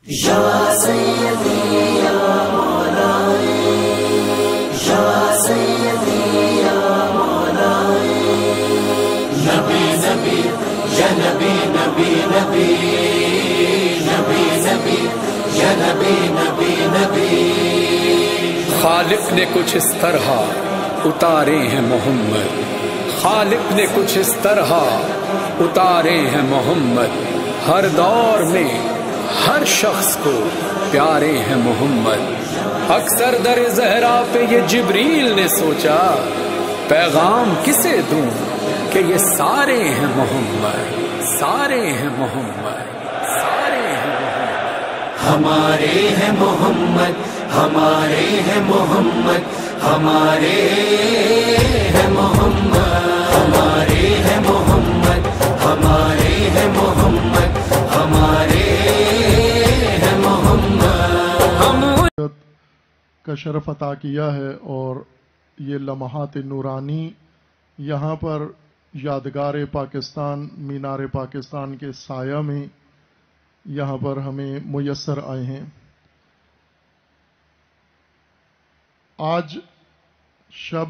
یا سیدی یا مولائی، یا سیدی یا مولائی، نبی نبی یا نبی نبی نبی، نبی نبی یا نبی نبی نبی۔ خالق نے کچھ اس طرح اتارے ہیں محمد، خالق نے کچھ اس طرح اتارے ہیں محمد، ہر دور میں ہر شخص کو پیارے ہیں محمد۔ اکثر در زہرا پہ یہ جبریل نے سوچا، پیغام کسے دوں کہ یہ سارے ہیں محمد، سارے ہیں محمد، سارے ہیں محمد۔ ہمارے ہیں محمد، ہمارے ہیں محمد، ہمارے ہیں محمد، ہمارے ہیں محمد، ہمارے ہیں محمد، ہمارے ہیں محمد۔ کا شرف عطا کیا ہے اور یہ لمحات نورانی یہاں پر یادگار پاکستان، مینار پاکستان کے سایہ میں یہاں پر ہمیں میسر آئے ہیں۔ آج شب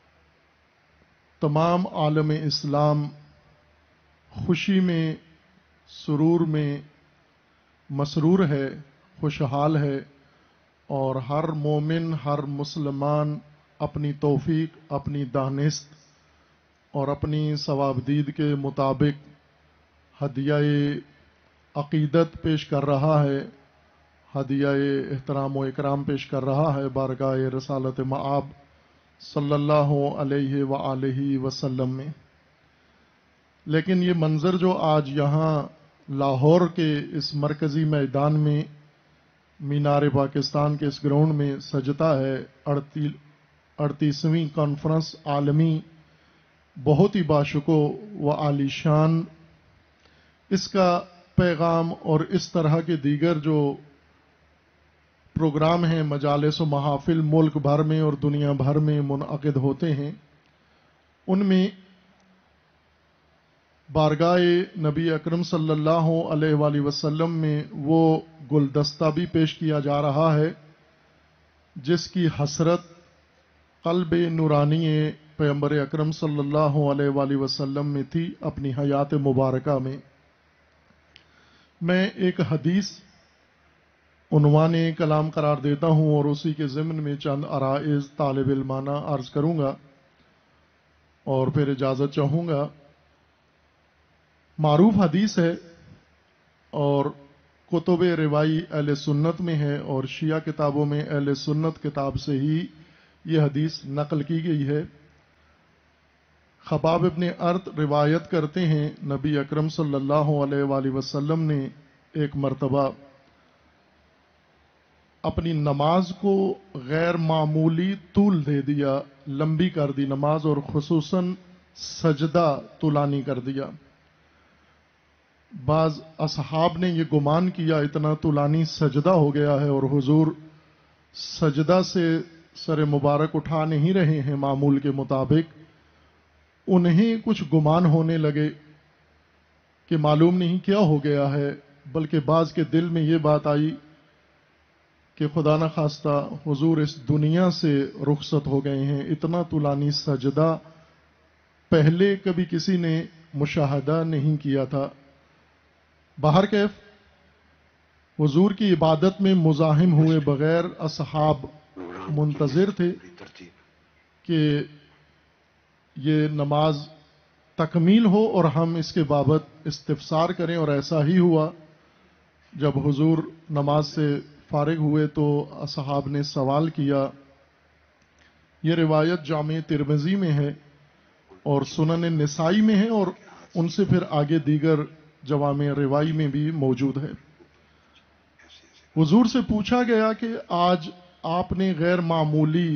تمام عالم اسلام خوشی میں، سرور میں مسرور ہے، خوشحال ہے، اور ہر مومن، ہر مسلمان اپنی توفیق، اپنی دانست اور اپنی ثوابدید کے مطابق ہدیہ عقیدت پیش کر رہا ہے، ہدیہ احترام و اکرام پیش کر رہا ہے بارگاہ رسالت مآب صلی اللہ علیہ وآلہ وسلم میں۔ لیکن یہ منظر جو آج یہاں لاہور کے اس مرکزی میدان میں، مینار پاکستان کے اس گراؤنڈ میں سجتا ہے، 38ویں کانفرنس عالمی، بہت ہی باشکوہ و عالی شان، اس کا پیغام اور اس طرح کے دیگر جو پروگرام ہیں، مجالس و محافل ملک بھر میں اور دنیا بھر میں منعقد ہوتے ہیں، ان میں بارگاہ نبی اکرم صلی اللہ علیہ وآلہ وسلم میں وہ گلدستہ بھی پیش کیا جا رہا ہے جس کی حسرت قلب نورانی پیغمبر اکرم صلی اللہ علیہ وآلہ وسلم میں تھی اپنی حیات مبارکہ میں۔ میں ایک حدیث عنوان کلام قرار دیتا ہوں اور اسی کے ضمن میں چند عرائض طالب علمانہ عرض کروں گا اور پھر اجازت چاہوں گا۔ معروف حدیث ہے اور کتب روائی اہل سنت میں ہے، اور شیعہ کتابوں میں اہل سنت کتاب سے ہی یہ حدیث نقل کی گئی ہے۔ خباب ابن ارت روایت کرتے ہیں، نبی اکرم صلی اللہ علیہ وآلہ وسلم نے ایک مرتبہ اپنی نماز کو غیر معمولی طول دے دیا، لمبی کر دی نماز، اور خصوصاً سجدہ طولانی کر دیا۔ بعض اصحاب نے یہ گمان کیا اتنا طولانی سجدہ ہو گیا ہے اور حضور سجدہ سے سر مبارک اٹھا نہیں رہے ہیں معمول کے مطابق۔ انہیں کچھ گمان ہونے لگے کہ معلوم نہیں کیا ہو گیا ہے، بلکہ بعض کے دل میں یہ بات آئی کہ خدا نخواستہ حضور اس دنیا سے رخصت ہو گئے ہیں، اتنا طولانی سجدہ پہلے کبھی کسی نے مشاہدہ نہیں کیا تھا۔ بہرکیف حضور کی عبادت میں مزاحم ہوئے بغیر اصحاب منتظر تھے کہ یہ نماز تکمیل ہو اور ہم اس کے بابت استفسار کریں، اور ایسا ہی ہوا۔ جب حضور نماز سے فارغ ہوئے تو اصحاب نے سوال کیا۔ یہ روایت جامع ترمذی میں ہے اور سنن نسائی میں ہے، اور ان سے پھر آگے دیگر جوامع روائی میں بھی موجود ہے۔ حضور سے پوچھا گیا کہ آج آپ نے غیر معمولی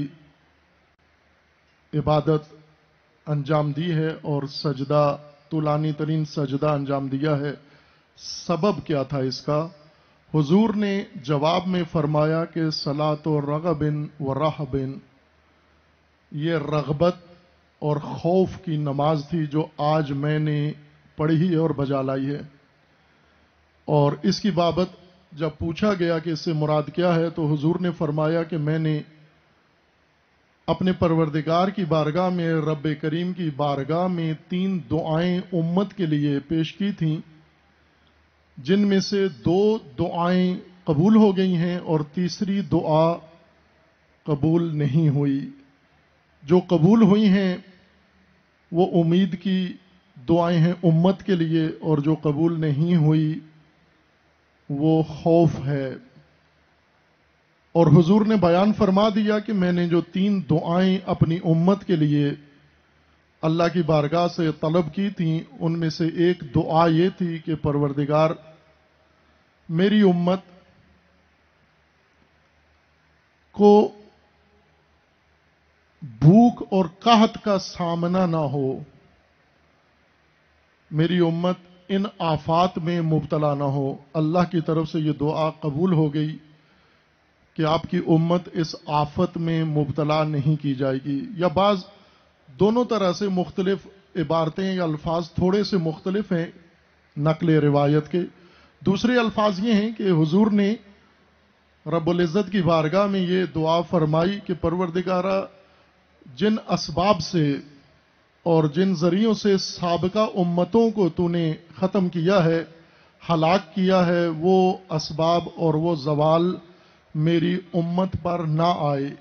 عبادت انجام دی ہے اور سجدہ، طولانی ترین سجدہ انجام دیا ہے، سبب کیا تھا اس کا؟ حضور نے جواب میں فرمایا کہ صلاۃ رغب و رہب، یہ رغبت اور خوف کی نماز تھی جو آج میں نے پڑھی ہے اور بجا لائی ہے، اور اس کی بابت جب پوچھا گیا کہ اس سے مراد کیا ہے تو حضور نے فرمایا کہ میں نے اپنے پروردگار کی بارگاہ میں، رب کریم کی بارگاہ میں 3 دعائیں امت کے لیے پیش کی تھیں، جن میں سے 2 دعائیں قبول ہو گئی ہیں اور تیسری دعا قبول نہیں ہوئی۔ جو قبول ہوئی ہیں وہ امید کی دعائیں ہیں امت کے لیے، اور جو قبول نہیں ہوئی وہ خوف ہے۔ اور حضور نے بیان فرما دیا کہ میں نے جو 3 دعائیں اپنی امت کے لیے اللہ کی بارگاہ سے طلب کی تھیں، ان میں سے ایک دعا یہ تھی کہ پروردگار میری امت کو بھوک اور قحط کا سامنا نہ ہو، میری امت ان آفات میں مبتلا نہ ہو۔ اللہ کی طرف سے یہ دعا قبول ہو گئی کہ آپ کی امت اس آفت میں مبتلا نہیں کی جائے گی۔ یا بعض دونوں طرح سے مختلف عبارتیں یا الفاظ تھوڑے سے مختلف ہیں نقل روایت کے۔ دوسرے الفاظ یہ ہیں کہ حضور نے رب العزت کی بارگاہ میں یہ دعا فرمائی کہ پروردگارہ جن اسباب سے اور جن ذریعوں سے سابقہ امتوں کو تو نے ختم کیا ہے، ہلاک کیا ہے، وہ اسباب اور وہ زوال میری امت پر نہ آئے۔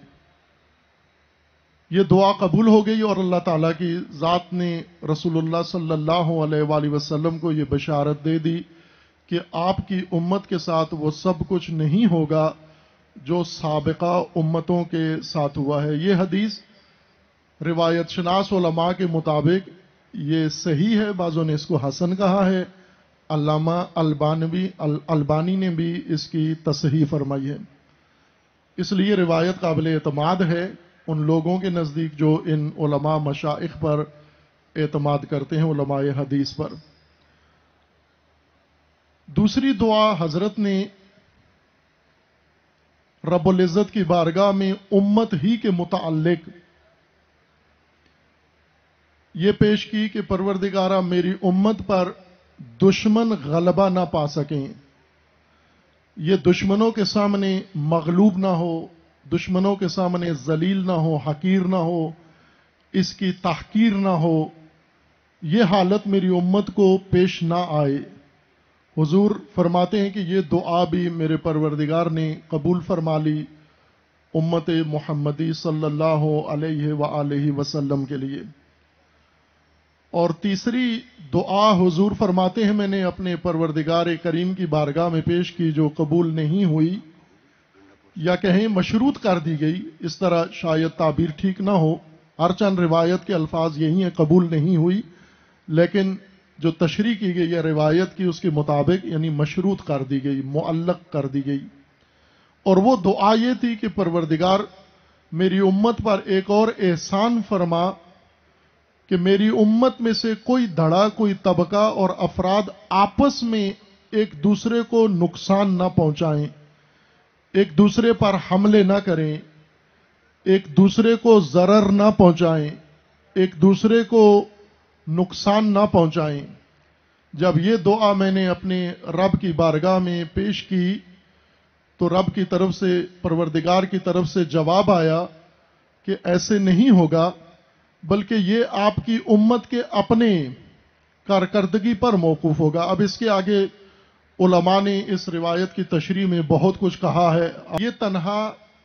یہ دعا قبول ہو گئی اور اللہ تعالیٰ کی ذات نے رسول اللہ صلی اللہ علیہ وآلہ وسلم کو یہ بشارت دے دی کہ آپ کی امت کے ساتھ وہ سب کچھ نہیں ہوگا جو سابقہ امتوں کے ساتھ ہوا ہے۔ یہ حدیث روایت شناس علماء کے مطابق یہ صحیح ہے، بعضوں نے اس کو حسن کہا ہے، علامہ البانی نے بھی اس کی تصحیح فرمائی ہے۔ اس لیے روایت قابل اعتماد ہے ان لوگوں کے نزدیک جو ان علماء مشائخ پر اعتماد کرتے ہیں، علماء حدیث پر۔ دوسری دعا حضرت نے رب العزت کی بارگاہ میں امت ہی کے متعلق یہ پیش کی کہ پروردگارہ میری امت پر دشمن غلبہ نہ پا سکیں، یہ دشمنوں کے سامنے مغلوب نہ ہو، دشمنوں کے سامنے ذلیل نہ ہو، حقیر نہ ہو، اس کی تحقیر نہ ہو، یہ حالت میری امت کو پیش نہ آئے۔ حضور فرماتے ہیں کہ یہ دعا بھی میرے پروردگار نے قبول فرما لی امت محمدی صلی اللہ علیہ وآلہ وسلم کے لیے۔ اور تیسری دعا حضور فرماتے ہیں میں نے اپنے پروردگار کریم کی بارگاہ میں پیش کی جو قبول نہیں ہوئی، یا کہیں مشروط کر دی گئی، اس طرح شاید تعبیر ٹھیک نہ ہو، ہر چند روایت کے الفاظ یہی ہیں قبول نہیں ہوئی، لیکن جو تشریح کی گئی ہے روایت کی اس کے مطابق یعنی مشروط کر دی گئی، معلق کر دی گئی۔ اور وہ دعا یہ تھی کہ پروردگار میری امت پر ایک اور احسان فرما کہ میری امت میں سے کوئی دھڑا، کوئی طبقہ اور افراد آپس میں ایک دوسرے کو نقصان نہ پہنچائیں، ایک دوسرے پر حملے نہ کریں، ایک دوسرے کو ضرر نہ پہنچائیں، ایک دوسرے کو نقصان نہ پہنچائیں۔ جب یہ دعا میں نے اپنے رب کی بارگاہ میں پیش کی تو رب کی طرف سے، پروردگار کی طرف سے جواب آیا کہ ایسے نہیں ہوگا، بلکہ یہ آپ کی امت کے اپنے کارکردگی پر موقوف ہوگا۔ اب اس کے آگے علماء نے اس روایت کی تشریح میں بہت کچھ کہا ہے۔ یہ تنہا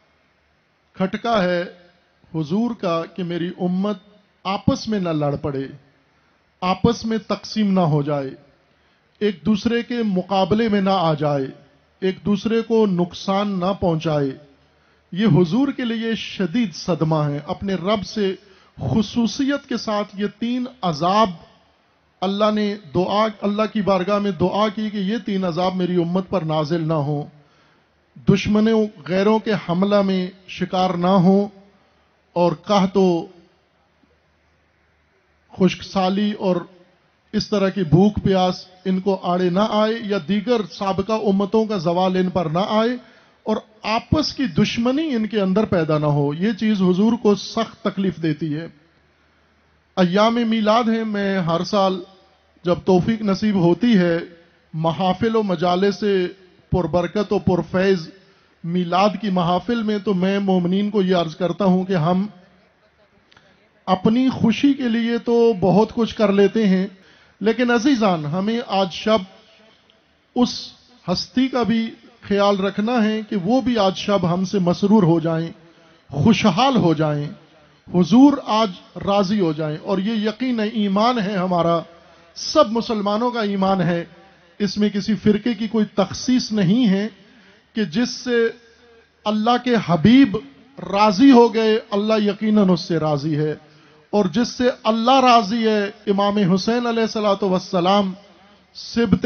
کھٹکا ہے حضور کا کہ میری امت آپس میں نہ لڑ پڑے، آپس میں تقسیم نہ ہو جائے، ایک دوسرے کے مقابلے میں نہ آ جائے، ایک دوسرے کو نقصان نہ پہنچائے۔ یہ حضور کے لیے شدید صدمہ ہے۔ اپنے رب سے خصوصیت کے ساتھ یہ 3 عذاب اللہ کی بارگاہ میں دعا کی کہ یہ 3 عذاب میری امت پر نازل نہ ہوں، دشمنوں غیروں کے حملہ میں شکار نہ ہوں، اور قحط و خشک سالی اور اس طرح کی بھوک پیاس ان کو آڑے نہ آئے، یا دیگر سابقہ امتوں کا زوال ان پر نہ آئے، اور آپس کی دشمنی ان کے اندر پیدا نہ ہو۔ یہ چیز حضور کو سخت تکلیف دیتی ہے۔ ایام میلاد ہیں، میں ہر سال جب توفیق نصیب ہوتی ہے محافل و مجالس سے پربرکت و پرفیض میلاد کی محافل میں، تو میں مومنین کو یہ عرض کرتا ہوں کہ ہم اپنی خوشی کے لیے تو بہت کچھ کر لیتے ہیں، لیکن عزیزان ہمیں آج شب اس ہستی کا بھی خیال رکھنا ہے کہ وہ بھی آج شب ہم سے مسرور ہو جائیں، خوشحال ہو جائیں، حضور آج راضی ہو جائیں. اور یہ یقین ایمان ہے ہمارا، سب مسلمانوں کا ایمان ہے، اس میں کسی فرقے کی کوئی تخصیص نہیں ہے کہ جس سے اللہ کے حبیب راضی ہو گئے اللہ یقیناً اس سے راضی ہے، اور جس سے اللہ راضی ہے. امام حسین علیہ الصلوۃ والسلام سبط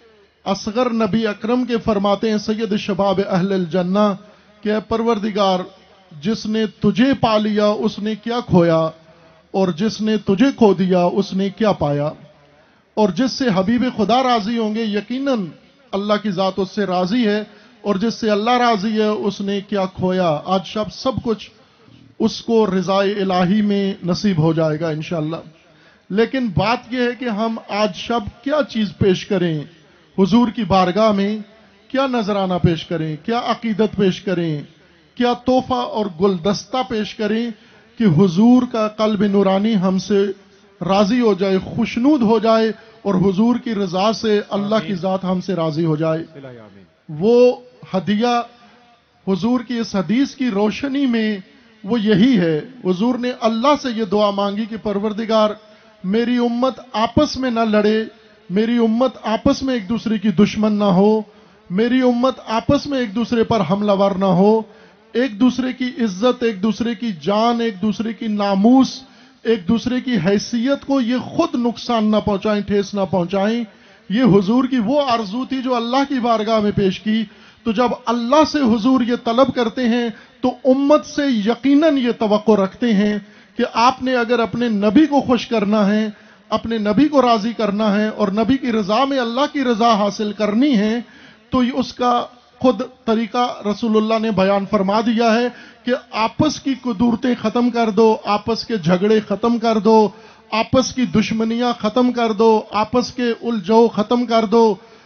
اصغر نبی اکرم کے فرماتے ہیں سید شباب اہل الجنہ کہ اے پروردگار، جس نے تجھے پا لیا اس نے کیا کھویا، اور جس نے تجھے کھو دیا اس نے کیا پایا. اور جس سے حبیب خدا راضی ہوں گے یقیناً اللہ کی ذات اس سے راضی ہے، اور جس سے اللہ راضی ہے اس نے کیا کھویا. آج شب سب کچھ اس کو رضائے الہی میں نصیب ہو جائے گا انشاءاللہ. لیکن بات یہ ہے کہ ہم آج شب کیا چیز پیش کریں حضور کی بارگاہ میں، کیا نذرانہ پیش کریں، کیا عقیدت پیش کریں، کیا تحفہ اور گلدستہ پیش کریں کہ حضور کا قلب نورانی ہم سے راضی ہو جائے، خوشنود ہو جائے، اور حضور کی رضا سے اللہ کی ذات ہم سے راضی ہو جائے. وہ ہدیہ حضور کی اس حدیث کی روشنی میں وہ یہی ہے. حضور نے اللہ سے یہ دعا مانگی کہ پروردگار میری امت آپس میں نہ لڑے، میری امت آپس میں ایک دوسرے کی دشمن نہ ہو، میری امت آپس میں ایک دوسرے پر حملہ ور نہ ہو، ایک دوسرے کی عزت، ایک دوسرے کی جان، ایک دوسرے کی ناموس، ایک دوسرے کی حیثیت کو یہ خود نقصان نہ پہنچائیں، ٹھیس نہ پہنچائیں. یہ حضور کی وہ آرزو تھی جو اللہ کی بارگاہ میں پیش کی. تو جب اللہ سے حضور یہ طلب کرتے ہیں تو امت سے یقیناً یہ توقع رکھتے ہیں کہ آپ نے اگر اپنے نبی کو خوش کرنا ہے، اپنے نبی کو راضی کرنا ہے، اور نبی کی رضا میں اللہ کی رضا حاصل کرنی ہے، تو اس کا خود طریقہ رسول اللہ نے بیان فرما دیا ہے کہ آپس کی قدورتیں ختم کر دو، آپس کے جھگڑے ختم کر دو، آپس کی دشمنیاں ختم کر دو، آپس کے الجھو ختم کر دو.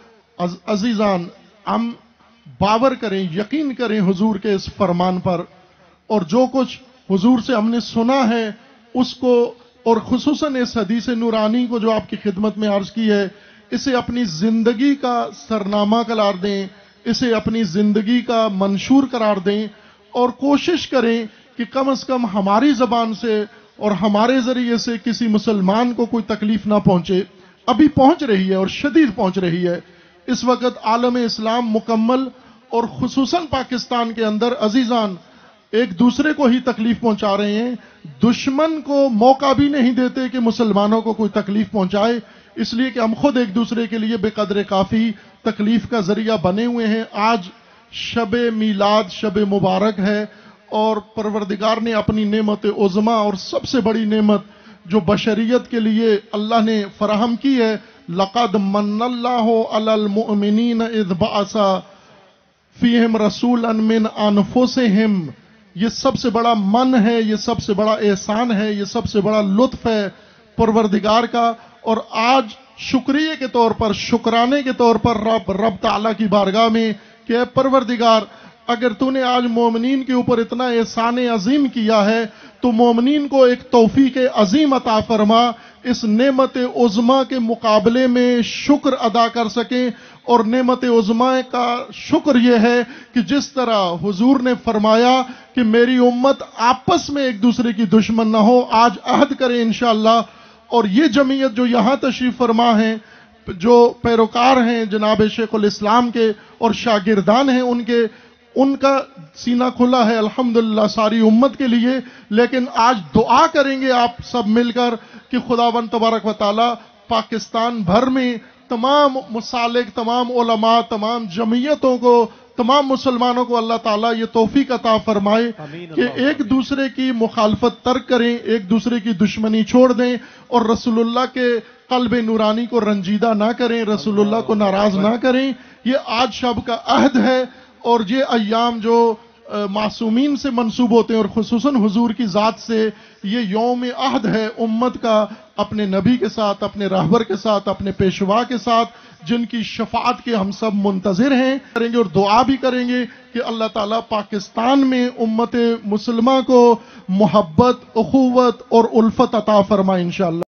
عزیزان ہم باور کریں، یقین کریں حضور کے اس فرمان پر، اور جو کچھ حضور سے ہم نے سنا ہے اس کو، اور خصوصاً اس حدیث نورانی کو جو آپ کی خدمت میں عرض کی ہے، اسے اپنی زندگی کا سرنامہ قرار دیں، اسے اپنی زندگی کا منشور قرار دیں، اور کوشش کریں کہ کم از کم ہماری زبان سے اور ہمارے ذریعے سے کسی مسلمان کو کوئی تکلیف نہ پہنچے. ابھی پہنچ رہی ہے اور شدید پہنچ رہی ہے. اس وقت عالم اسلام مکمل اور خصوصاً پاکستان کے اندر عزیزان ایک دوسرے کو ہی تکلیف پہنچا رہے ہیں. دشمن کو موقع بھی نہیں دیتے کہ مسلمانوں کو کوئی تکلیف پہنچائے، اس لیے کہ ہم خود ایک دوسرے کے لیے بے قدر کافی تکلیف کا ذریعہ بنے ہوئے ہیں. آج شب میلاد، شب مبارک ہے، اور پروردگار نے اپنی نعمت عظمیٰ اور سب سے بڑی نعمت جو بشریت کے لیے اللہ نے فراہم کی ہے، لقد من اللہ علی المؤمنین اذ بعث فیہم رسولا من انفسہم. یہ سب سے بڑا من ہے، یہ سب سے بڑا احسان ہے، یہ سب سے بڑا لطف ہے پروردگار کا. اور آج شکریہ کے طور پر، شکرانے کے طور پر رب تعالیٰ کی بارگاہ میں کہ اے پروردگار اگر تو نے آج مومنین کے اوپر اتنا احسان عظیم کیا ہے تو مومنین کو ایک توفیق عظیم عطا فرما، اس نعمت عظمیٰ کے مقابلے میں شکر ادا کر سکیں. اور نعمت عظمیٰ کا شکر یہ ہے کہ جس طرح حضور نے فرمایا کہ میری امت آپس میں ایک دوسرے کی دشمن نہ ہو، آج عہد کریں انشاءاللہ. اور یہ جمعیت جو یہاں تشریف فرما ہیں، جو پیروکار ہیں جناب شیخ الاسلام کے اور شاگردان ہیں ان کا سینہ کھلا ہے الحمدللہ ساری امت کے لیے. لیکن آج دعا کریں گے آپ سب مل کر کہ خداوند تبارک و تعالی پاکستان بھر میں تمام مسالک، تمام علماء، تمام جمعیتوں کو، تمام مسلمانوں کو اللہ تعالیٰ یہ توفیق عطا فرمائے کہ ایک دوسرے کی مخالفت ترک کریں، ایک دوسرے کی دشمنی چھوڑ دیں، اور رسول اللہ کے قلب نورانی کو رنجیدہ نہ کریں، رسول اللہ کو ناراض نہ کریں. یہ آج شب کا عہد ہے، اور یہ ایام جو معصومین سے منسوب ہوتے ہیں اور خصوصاً حضور کی ذات سے، یہ یوم عہد ہے امت کا اپنے نبی کے ساتھ، اپنے راہبر کے ساتھ، اپنے پیشوا کے ساتھ. جن کی شفاعت کے ہم سب منتظر ہیں کریں گے اور دعا بھی کریں گے کہ اللہ تعالیٰ پاکستان میں امت مسلمہ کو محبت، اخوت اور الفت عطا فرمائے انشاءاللہ.